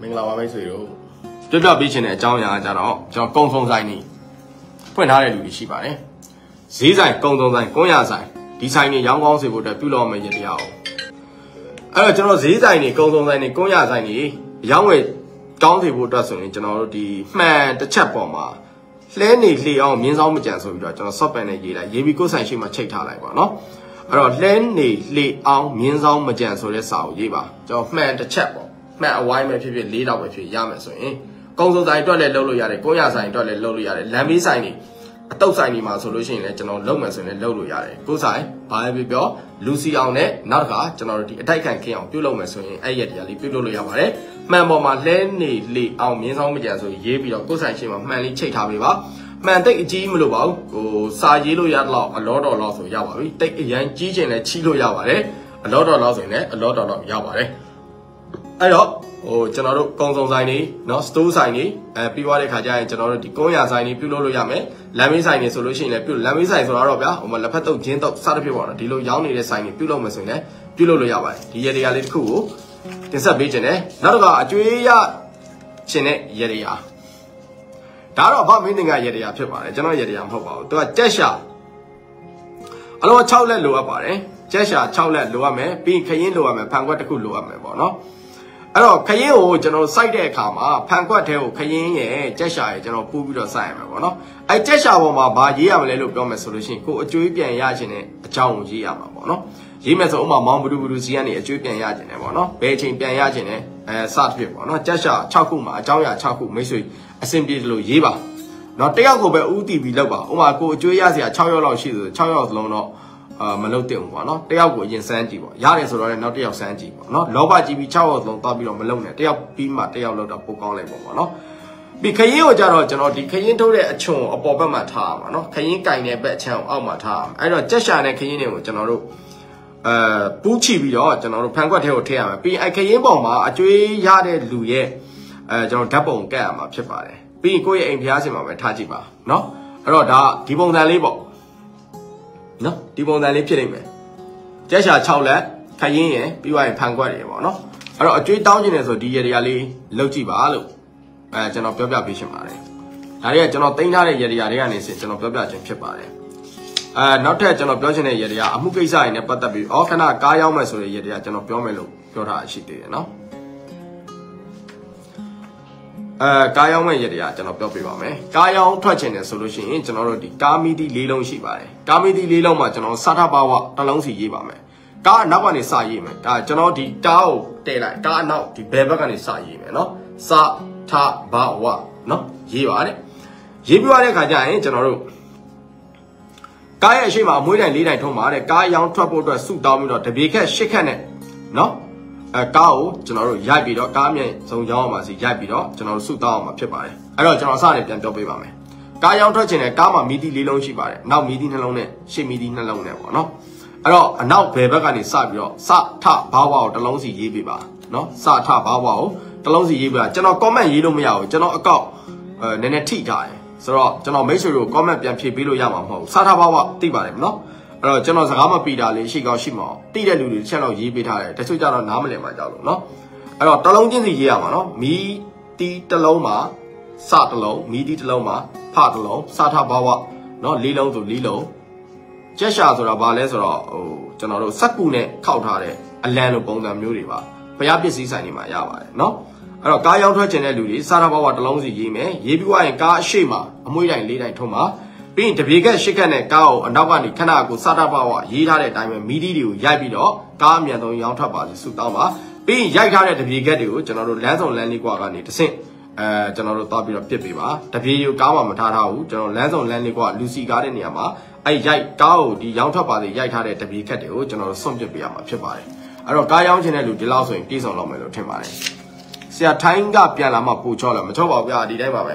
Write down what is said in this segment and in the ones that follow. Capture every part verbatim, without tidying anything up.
မင်္ဂလာပါမိတ်ဆွေတို့ပြပြပေးခြင်းတဲ့အကြောင်းအရာကြတော့ကျွန်တော်ကုံစုံဆိုင်နေဖွင့်ထားတဲ့လူတွေရှိပါတယ်ဈေးဆိုင်ကုံစုံဆိုင်ကွန်းရဆိုင်ဒီဆိုင်တွေရောင်းကောင်းစေဖို့အတွက်ပြုလုပ်မယ့်ရတရားအောင်အဲ့တော့ကျွန်တော်ဈေးဆိုင်တွေကုံစုံဆိုင်တွေကွန်းရဆိုင်တွေရောင်းဝယ်ကောင်းစေဖို့အတွက်ဆိုရင်ကျွန်တော်တို့ဒီမှန်တစ်ချက်ပေါ်မှာလှဲနေလှေအောင်မြင်းဆောင်မကြံဆိုပြီးတော့ကျွန်တော် software နဲ့ရေးလိုက်ရေးပြီးကိုယ်ဆိုင်ရှိမှချိန်ထားလိုက်ပါเนาะအဲ့တော့လှဲနေလှေအောင်မြင်းဆောင်မကြံဆိုတဲ့စာကိုရေးပါကျွန်တော်မှန်တစ်ချက်ပေါ့မှန်အဝိုင်းပဲဖြစ်ဖြစ်လေးတော့ပဲဖြစ်ရမယ်ဆိုရင်ကုံစုံဆိုင်အတွက်လည်းလုပ်လို့ရတယ်ကိုရဆိုင်အတွက်လည်းလုပ်လို့ရတယ်လမ်းမေးဆိုင်တွေအတုပ်ဆိုင်တွေမှာဆိုလို့ရှိရင်လည်းကျွန်တော်လုပ်မယ်ဆိုရင်လည်းလုပ်လို့ရတယ်ကိုဆိုင်ဘာပဲပြောပြောလူစီအောင်နဲ့နောက်တစ်ခါကျွန်တော်တို့ဒီအတိုက်ခံခင်းအောင်ပြုလုပ်မယ်ဆိုရင်အဲ့ရက်တရားလေးပြုလုပ်လို့ရပါတယ်မှန်ပေါ်မှာလှဲနေလေအောင်မြင်းဆောင်မကြံဆိုရေးပြီးတော့ကိုဆိုင်ရှိမှာမှန်လေးချိတ်ထားပေးပါမှန်တိတ်အကြီးမလို့ပါဘူးဟိုစာရေးလို့ရတော့အလောတော်လောက်ဆိုရပါပြီတိတ်အရန်ကြီးချင်လည်းချီးလို့ရပါတယ်အလောတော်လောက်ဆိုရင်လည်းအလောတော်လောက်ရပါတယ်အဲ့တော့ဟိုကျွန်တော်တို့ကုံစုံဆိုင်တွေเนาะစတိုးဆိုင်တွေအဲပြီးသွားတဲ့ခါကျရင်ကျွန်တော်တို့ဒီကုန်းရဆိုင်တွေပြုလုပ်လို့ရမယ်လမ်းမေးဆိုင်တွေဆိုလို့ရှိရင်လည်းပြုလမ်းမေးဆိုင်ဆိုတော့ဗျာဟိုမှာလက်ဖက်တုပ်ဂျင်းတုပ်စသဖြင့်ပေါ့နော်ဒီလိုရောင်းနေတဲ့ဆိုင်တွေပြုလုပ်မယ်ဆိုရင်လည်းပြုလုပ်လို့ရပါတယ်ဒီရေတရားလေးတစ်ခုကိုတင်ဆက်ပေးခြင်းနဲ့နောက်တစ်ခါအကျွေးရခြင်းနဲ့ရေတရားဒါတော့ဗမင်းတင်ကရေတရားဖြစ်ပါတယ်ကျွန်တော်ရေတရားမဟုတ်ပါဘူးသူကကြက်ရှာအလုံး၆လက်လိုအပ်ပါတယ်ကြက်ရှာ၆လက်လိုအပ်မယ်ပြီးခရင်လိုအပ်မယ်ဖန်ခွက်တစ်ခုလိုအပ်မယ်ပေါ့နော်အဲ့တော့ခရင်ကိုကျွန်တော်စိုက်တဲ့အခါမှာဖန်ခွက်ထဲကိုခရင်ရဲ့ကြက်ရှာရဲ့ကျွန်တော်ပူးပြီးတော့စိုက်ရမှာပေါ့နော်အဲ့ကြက်ရှာပေါ်မှာဘာရေးရမလဲလို့ပြောမယ်ဆိုလို့ရှိရင်ကိုအကျွေးပြန်ရခြင်းနဲ့အကြောင်းကိုရေးရမှာပေါ့နော်ရေးမယ်ဆိုဥမာမောင်ဘဒူဘဒူစီကနေအကျွေးပြန်ရခြင်းနဲ့ပေါ့နော်ဘယ်အချိန်ပြန်ရခြင်းနဲ့အဲစသဖြင့်ပေါ့နော်ကြက်ရှာ၆ခုမှာအကြောင်းအရာ၆ခုမိတ်ဆွေအဆင်ပြေလို့ရေးပါနော်တယောက်ကိုပဲဦးတည်ပြီးလောက်ပါဥမာကိုအကျွေးရစရာ၆ရောက်လောက်ရှိဆို၆ရောက်စလုံးတော့အာမလုပ်တဲ့ဘူးပေါ့နော်တယောက်ကိုအရင်စမ်းကြည့်ပေါ့ရတယ်ဆိုတော့လည်းနောက်တစ်ယောက်စမ်းကြည့်ပေါ့နော်လောဘကြီးပြီး၆ရောက်လုံးတောက်ပြီးတော့မလုပ်နဲ့တယောက်ပြီးမှတယောက်လောက်တော့ပိုကောင်းလိုက်ပေါ့ပေါ့နော်ပြီးခရင်ကိုကြတော့ကျွန်တော်ဒီခရင်ထုတ်တဲ့အချွန်အပေါ်ဘက်မှာထားရမှာနော်ခရင်ကင်တဲ့ဘက်အချမ်းကိုအောက်မှာထားရမှာအဲ့တော့ကြက်ရှာနဲ့ခရင်တွေကိုကျွန်တော်တို့အဲပူးချပြီးတော့ကျွန်တော်တို့ဖန်ခွက်ထဲကိုထည့်ရမှာပြီးအဲ့ခရင်ပေါ်မှာအကျွေးရတဲ့လူရဲ့အဲကျွန်တော်ဓာတ်ပုံကတ်ရမှာဖြစ်ပါတယ်ပြီးကိုယ့်ရဲ့အိမ်ဖျားစင်မှာပဲထားကြည့်ပါနော်အဲ့တော့ဒါဒီပုံစံလေးပေါ့နော်ဒီပုံစံလေးဖြစ်နေမယ်ကြက်ရှာ၆လက်ခရင်ရယ်ပြီးသွားရင်ဖန်ခွက်ရယ်ပေါ့နော်အဲ့တော့အကျွေးတောင်းကျင်တယ်ဆိုဒီရေတရားလေးလုပ်ကြည့်ပါလို့အဲကျွန်တော်ပြောပြပေးချင်ပါတယ်ဒါတွေကကျွန်တော်တင်ထားတဲ့ရေတရားတွေကနေစကျွန်တော်ပြောပြခြင်းဖြစ်ပါတယ်အဲနောက်ထပ်ကျွန်တော်ပြောချင်တဲ့ရေတရားအမှုကိစ္စတွေနဲ့ပတ်သက်ပြီးအော်ခဏကားရောက်မယ်ဆိုတဲ့ရေတရားကျွန်တော်ပြောမယ်လို့ပြောထားရှိသေးတယ်နော်အဲကားရောက်မဲ့ရတရားကျွန်တော်ပြောပြပါမယ်ကားရောက်ထွက်ချင်တယ်ဆိုလို့ရှိရင်ကျွန်တော်တို့ဒီကားမီတီလေးလုံးရှိပါတယ်ကားမီတီလေးလုံးမှာကျွန်တော်စာထဘာဝတစ်လုံးစီရေးပါမယ်ကားအနောက်ကနေစရေးမယ်ဒါကျွန်တော်ဒီကားကိုတည့်လိုက်ကားအနောက်ဒီဘယ်ဘက်ကနေစရေးမယ်နော်စာထဘာဝနော်ရေးပါတဲ့ရေးပြရတဲ့ခါကျရင်ကျွန်တော်တို့ကားရဲ့အရှိမအမွှေးတိုင်လေးတိုင်ထုံးပါတဲ့ကားရောင်းထွက်ဖို့အတွက်စုတောင်းပြီးတော့တပြေခက်ရှစ်ခက်နဲ့နော်အဲကားကိုကျွန်တော်တို့ရိုက်ပြီးတော့ကားမြင့်စုံချောင်းအောင်ပါစီရိုက်ပြီးတော့ကျွန်တော်တို့စုတောင်းအောင်မှာဖြစ်ပါတယ်အဲ့တော့ကျွန်တော်အစနဲ့ပြန်ပြောပေးပါမယ်ကားရောင်းထွက်ခြင်းနဲ့ကားမှာမီတီလေးလုံးရှိပါတယ်နောက်မီတီနှလုံးနဲ့ရှစ်မီတီနှလုံးနဲ့ပေါ့နော်အဲ့တော့အနောက်ဘယ်ဘက်ကနေစပြီးတော့စထဘာဝကိုတစ်လုံးစီရေးပေးပါနော်စထဘာဝကိုတစ်လုံးစီရေးပေးပါကျွန်တော် comment ရေးလို့မရဘူးကျွန်တော်အကောက်အဲနည်းနည်းထိထားတယ်ဆိုတော့ကျွန်တော်မိတ်ဆွေတို့ comment ပြန်ဖြေပေးလို့ရမှာမဟုတ်ဘူးစထဘာဝသိပါတယ်နော်အဲ့တော့ကျွန်တော်စကားမပြီးတာလေးရှိကောင်းရှိမအောင်တိတဲ့လူတွေတစ်ချက်လောက်ရေးပေးထားတယ်တချို့ကြတော့နားမလည်မှကြောက်လို့နော်အဲ့တော့တစ်လုံးချင်းစီရေးရမှာနော်မီတီတစ်လုံးမှာစတစ်လုံးမီတီတစ်လုံးမှာဖတစ်လုံးစထဘာဝနော်လေးလုံးဆိုလေးလုံးကြက်ရှာဆိုတာဘာလဲဆိုတော့ဟိုကျွန်တော်တို့စက်ကူနဲ့ခောက်ထားတဲ့အလံလိုပုံစံမျိုးတွေပါဘုရားပစ္စည်းဆိုင်တွေမှာရပါတယ်နော်အဲ့တော့ကားရောက်ထွက်ခြင်းတဲ့လူတွေစထဘာဝတစ်လုံးစီရေးမယ်ရေးပြီးသွားရင်ကားအရှိမအမွှေးတိုင်လေးတိုင်ထုံးပါပြီးရင်တပြေခက်ရှစ်ခက်နဲ့ကားကိုအနောက်ကနေခဏကိုစတာပါဝရေးထားတဲ့အတိုင်းပဲမီဒီတွေကိုရိုက်ပြီးတော့ကားအမြန်ဆုံးရောင်းထွက်ပါစေစုတောင်းပါပြီးရင်ရိုက်ထားတဲ့တပြေခက်တွေကိုကျွန်တော်တို့လမ်းဆောင်လမ်းလေးကွာကနေတစ်ဆင့်အဲကျွန်တော်တို့သွားပြီးတော့ပြစ်ပေးပါတပြေကိုကားမှမထားထားဘူးကျွန်တော်လမ်းဆောင်လမ်းလေးကွာလူစီကားတဲ့နေရာမှာအဲ့ရိုက်ကားကိုဒီရောင်းထွက်ပါစေရိုက်ထားတဲ့တပြေခက်တွေကိုကျွန်တော်တို့ဆွန့်ပစ်ပေးရမှာဖြစ်ပါတယ်အဲ့တော့ကားရောင်းခြင်းတဲ့လူဒီလောက်ဆိုရင်ပြေဆုံးလောက်မယ်လို့ထင်ပါတယ်ဆရာထိုင်းကပြန်လာမှပူချောလာမချောပါဘူးဗျာဒီတိုင်းပါပဲ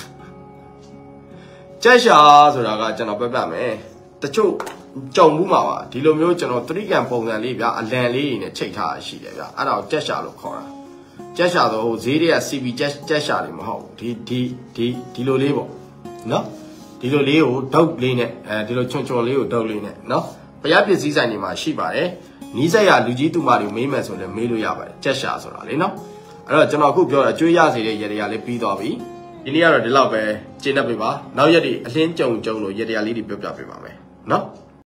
ကြက်ရှာဆိုတာကကျွန်တော်ပြပြမယ်တချို့ကြုံမှုမှာပါဒီလိုမျိုးကျွန်တော်သတိကံပုံစံလေးဗျာအလံလေးတွေနဲ့ချိတ်ထားရှိတယ်ဗျာအဲ့ဒါကိုကြက်ရှာလို့ခေါ်တာကြက်ရှာဆိုဟိုဈေးတွေက စီ ဘီ ကြက်ကြက်ရှာတွေမဟုတ်ဘူးဒီဒီဒီဒီလိုလေးပေါ့နော်ဒီလိုလေးကိုဒုတ်လေးနဲ့အဲဒီလိုချွန်ချွန်လေးကိုဒုတ်လေးနဲ့နော်ဘုရားပစ္စည်းဆိုင်တွေမှာရှိပါတယ်နီးစက်ရလူကြီးသူမတွေမေးမယ်ဆိုလည်းမေးလို့ရပါတယ်ကြက်ရှာဆိုတာလေနော်အဲ့တော့ကျွန်တော်အခုပြောတာကျွေးရစေတဲ့ရေတရားလေးပြီးသွားပြီဒီနေ့ကတော့ဒီလောက်ပဲကျင်းတတ်ပြီပါနောက်ရက်တွေအလင်းကြုံကြုံလို့ရေတရားလေးတွေပြောပြပေးပါမယ်နော်